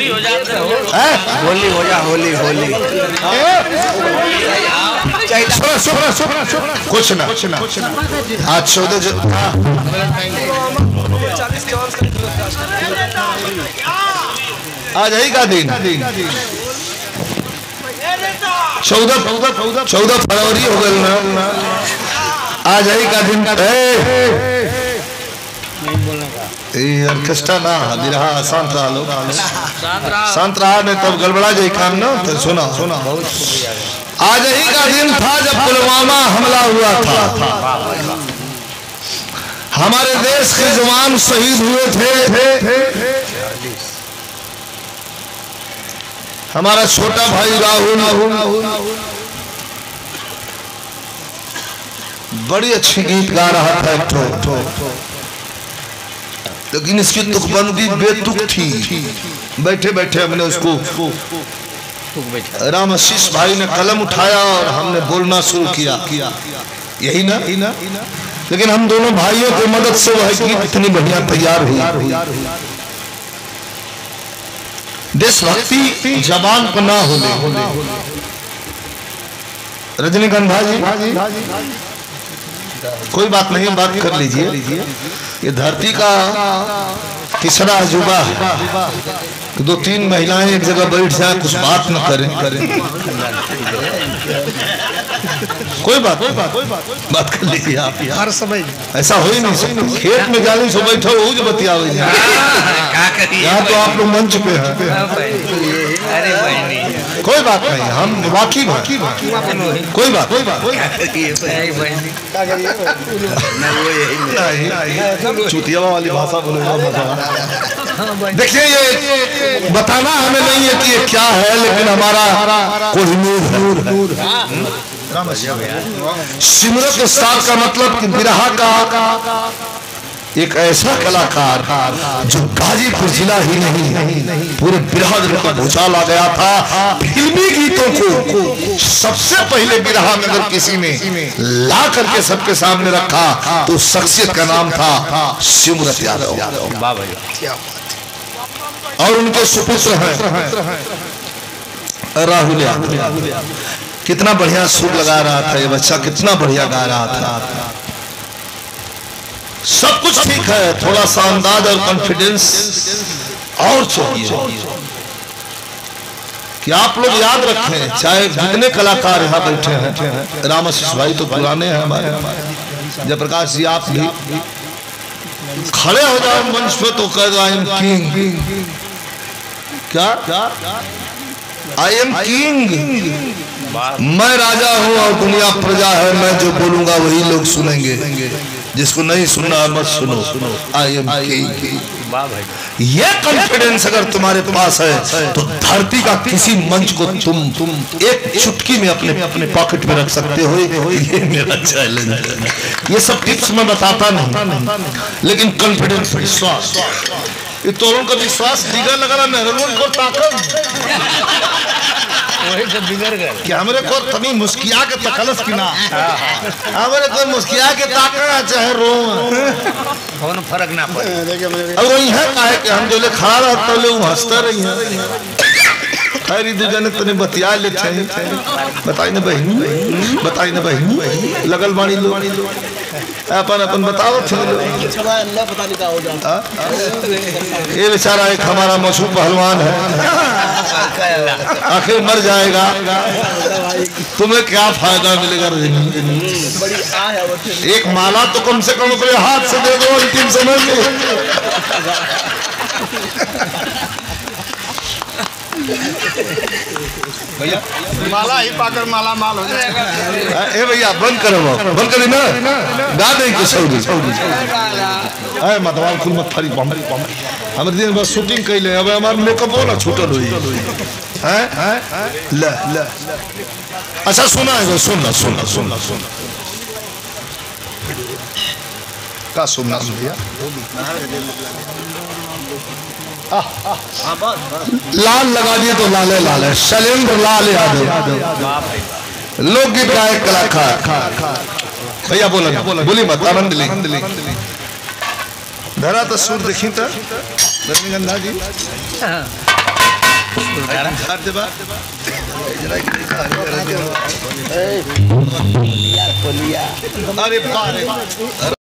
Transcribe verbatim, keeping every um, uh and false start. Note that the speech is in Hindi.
होली हो जाता हो, होली हो जा, होली होली कुछ ना कुछ ना आज चौदह आज यही का दिन चौदह चौदह चौदह फरवरी हो गए ना आज यही का दिन। ऑर्केस्ट्रा ना बिरहा शांत रहा लो शांत रहा नहीं तब गड़बड़ा जाए काम ना। तो सुना सुना आज ही का दिन था जब पुलवामा हमला हुआ था। हमारे देश के जवान शहीद हुए थे। हमारा छोटा भाई राहुल बड़ी अच्छी गीत गा रहा था एक ठो, लेकिन इसकी तुकबंदी बेतुक थी। बैठे बैठे हमने उसको राम आशीष भाई ने कलम उठाया और हमने बोलना शुरू किया, यही ना, लेकिन हम दोनों भाइयों की मदद से वह गीत इतनी बढ़िया तैयार हुई। देशभक्ति जबान पर ना होने। रजनीकांत भाजी कोई बात नहीं, बात कर लीजिए। ये धरती का तीसरा अजूबा है। दो तीन महिलाएं एक जगह बैठ जाए कुछ बात न करें करें कोई बात कोई बात बात कर लीजिए आप। हर समय ऐसा हो ही नहीं सकता। खेत में जाने से बैठो वो जो बतिया यहाँ तो आप लोग मंच पे हैं। कोई बात नहीं, हम वाकिफ हैं। कोई बात कोई बात चुतिया वाली भाषा बोलेगा। देखिए ये बताना हमें नहीं है कि ये क्या है, लेकिन हमारा कोहिनूर है। सिमरत के साथ का मतलब कि बिरहा का एक ऐसा कलाकार जो गाजीपुर जिला ही नहीं पूरे बिरहा जिले का भूचाल आ गया था। फिल्मी गीतों को सबसे पहले बिरहा में अगर किसी ने ला करके सबके सामने रखा तो शख्सियत का नाम था सिमरत यादव। और उनके सुपुत्र हैं राहुल यादव। कितना बढ़िया सुर लगा रहा था ये बच्चा, कितना बढ़िया गा रहा था। सब कुछ ठीक है, थोड़ा सा अंदाज और कॉन्फिडेंस और चाहिए कि आप लोग याद रखें। चाहे जितने कलाकार यहाँ बैठे हैं, राम आशीष भाई तो पुराने हैं हमारे, जयप्रकाश जी आप भी खड़े हो जाओ मंच पे तो कह दो आई एम किंग। क्या आई एम किंग, मैं राजा हूँ और दुनिया प्रजा है। मैं जो बोलूंगा वही लोग सुनेंगे, जिसको नहीं सुनना मत सुनो। I am king. ये कॉन्फिडेंस अगर तुम्हारे पास है तो धरती का किसी मंच को तुम तुम एक चुटकी में अपने अपने पॉकेट में रख सकते हो। ये मेरा चैलेंज है। ये सब टिप्स मैं बताता नहीं, लेकिन कॉन्फिडेंस, विश्वास, ये तो उनका विश्वास दिगर लगा रहा है को ताकत वही सब बिगड़ गए। क्या हमरे को तभी मुस्किया के तकलस की ना हमरे को मुस्किया के ताकना चाहे रो कौन फर्क ना पड़े। अब वही है काहे कि हम जो ले खड़ा रहता ले हंसता रही है। खैर दो जने तने बतिया लेते हैं। बताई ना बहन, बताई ना बहन, लगल बाणी लो अपन अपन बताओ थे। ये बेचारा एक हमारा मशहूर पहलवान है, आखिर मर जाएगा, तुम्हें क्या फायदा मिलेगा। एक माला तो कम से कम अपने हाथ से दे दो अंतिम समय में। भैया माला ही पाकर माला माल हो जाएगा। ए भैया बंद करो, बंद करी ना, गा दे के सऊदी सऊदी ए मतवाल कुल मत फरी बम हमर दिन बस शूटिंग कइले। अब हमार मेकअप ना छूटल होई हैं हैं ल ल अच्छा सुना है, सुनना सुनना सुनना सुनना का सुनना भैया। लाल लगा दिए तो लाले लाल है। शैलेंद्र लाल यादव लोकगीत गायक कलाकार। भैया बोला बोली मत, आनंद ले धरा तो सुर देखी तो रजनीगंधा जी अरे बारे